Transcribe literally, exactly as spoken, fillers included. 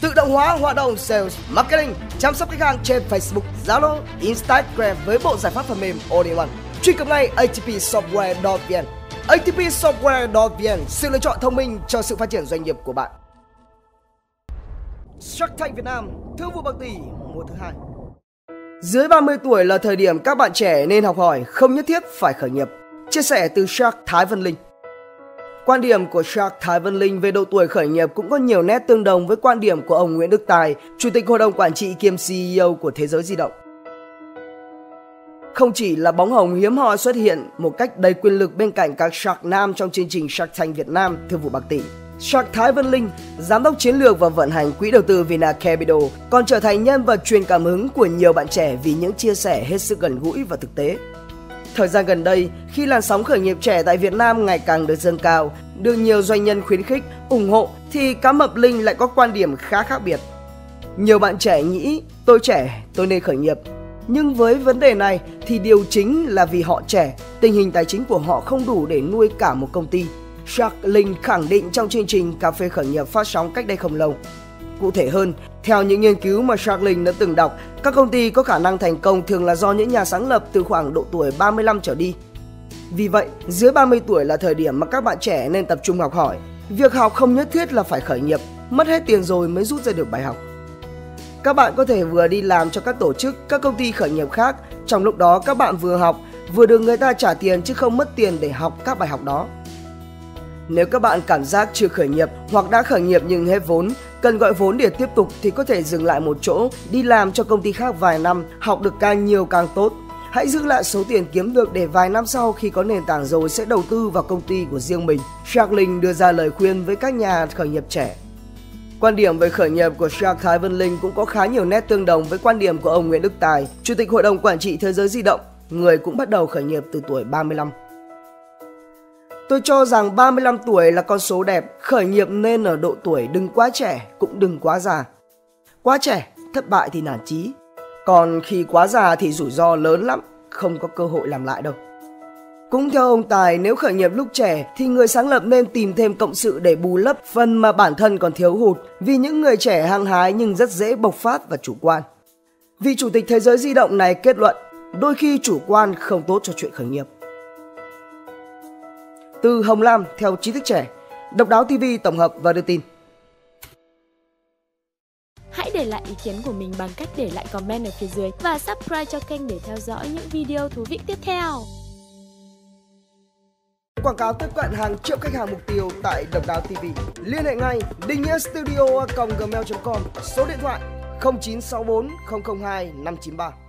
tự động hóa hoạt động sales, marketing, chăm sóc khách hàng trên Facebook, Zalo, Instagram với bộ giải pháp phần mềm all in one. Truy cập ngay a tê pê software chấm vn. a tê pê software chấm vn, sự lựa chọn thông minh cho sự phát triển doanh nghiệp của bạn. Shark Tank Việt Nam, thương vụ bạc tỷ mùa thứ hai. Dưới ba mươi tuổi là thời điểm các bạn trẻ nên học hỏi, không nhất thiết phải khởi nghiệp. Chia sẻ từ Shark Thái Vân Linh. Quan điểm của Shark Thái Vân Linh về độ tuổi khởi nghiệp cũng có nhiều nét tương đồng với quan điểm của ông Nguyễn Đức Tài, Chủ tịch Hội đồng Quản trị kiêm xê e ô của Thế giới di động. Không chỉ là bóng hồng hiếm hoi xuất hiện một cách đầy quyền lực bên cạnh các Shark Nam trong chương trình Shark Tank Việt Nam thương vụ bạc tỷ, Shark Thái Vân Linh, giám đốc chiến lược và vận hành quỹ đầu tư Vina Capital, còn trở thành nhân vật truyền cảm hứng của nhiều bạn trẻ vì những chia sẻ hết sức gần gũi và thực tế. Thời gian gần đây, khi làn sóng khởi nghiệp trẻ tại Việt Nam ngày càng được dâng cao, được nhiều doanh nhân khuyến khích, ủng hộ, thì cá mập Linh lại có quan điểm khá khác biệt. Nhiều bạn trẻ nghĩ tôi trẻ, tôi nên khởi nghiệp. Nhưng với vấn đề này thì điều chính là vì họ trẻ, tình hình tài chính của họ không đủ để nuôi cả một công ty. Shark Linh khẳng định trong chương trình Cà phê khởi nghiệp phát sóng cách đây không lâu. Cụ thể hơn, theo những nghiên cứu mà Shark Linh đã từng đọc, các công ty có khả năng thành công thường là do những nhà sáng lập từ khoảng độ tuổi ba mươi lăm trở đi. Vì vậy, dưới ba mươi tuổi là thời điểm mà các bạn trẻ nên tập trung học hỏi. Việc học không nhất thiết là phải khởi nghiệp, mất hết tiền rồi mới rút ra được bài học. Các bạn có thể vừa đi làm cho các tổ chức, các công ty khởi nghiệp khác, trong lúc đó các bạn vừa học, vừa được người ta trả tiền chứ không mất tiền để học các bài học đó. Nếu các bạn cảm giác chưa khởi nghiệp hoặc đã khởi nghiệp nhưng hết vốn, cần gọi vốn để tiếp tục thì có thể dừng lại một chỗ, đi làm cho công ty khác vài năm, học được càng nhiều càng tốt. Hãy giữ lại số tiền kiếm được để vài năm sau khi có nền tảng rồi sẽ đầu tư vào công ty của riêng mình. Shark Linh đưa ra lời khuyên với các nhà khởi nghiệp trẻ. Quan điểm về khởi nghiệp của Shark Thái Vân Linh cũng có khá nhiều nét tương đồng với quan điểm của ông Nguyễn Đức Tài, Chủ tịch Hội đồng Quản trị Thế giới di động, người cũng bắt đầu khởi nghiệp từ tuổi ba mươi lăm. Tôi cho rằng ba mươi lăm tuổi là con số đẹp, khởi nghiệp nên ở độ tuổi đừng quá trẻ, cũng đừng quá già. Quá trẻ, thất bại thì nản chí. Còn khi quá già thì rủi ro lớn lắm, không có cơ hội làm lại đâu. Cũng theo ông Tài, nếu khởi nghiệp lúc trẻ thì người sáng lập nên tìm thêm cộng sự để bù lấp phần mà bản thân còn thiếu hụt, vì những người trẻ hăng hái nhưng rất dễ bộc phát và chủ quan. Vị Chủ tịch Thế giới di động này kết luận, đôi khi chủ quan không tốt cho chuyện khởi nghiệp. Từ Hồng Lam theo Trí thức trẻ, Độc đáo ti vi tổng hợp và đưa tin. Hãy để lại ý kiến của mình bằng cách để lại comment ở phía dưới và subscribe cho kênh để theo dõi những video thú vị tiếp theo. Quảng cáo tiếp cận hàng triệu khách hàng mục tiêu tại Độc đáo ti vi. Liên hệ ngay định nghĩa studio a còng gmail chấm com, số điện thoại không chín sáu bốn không không hai năm chín ba.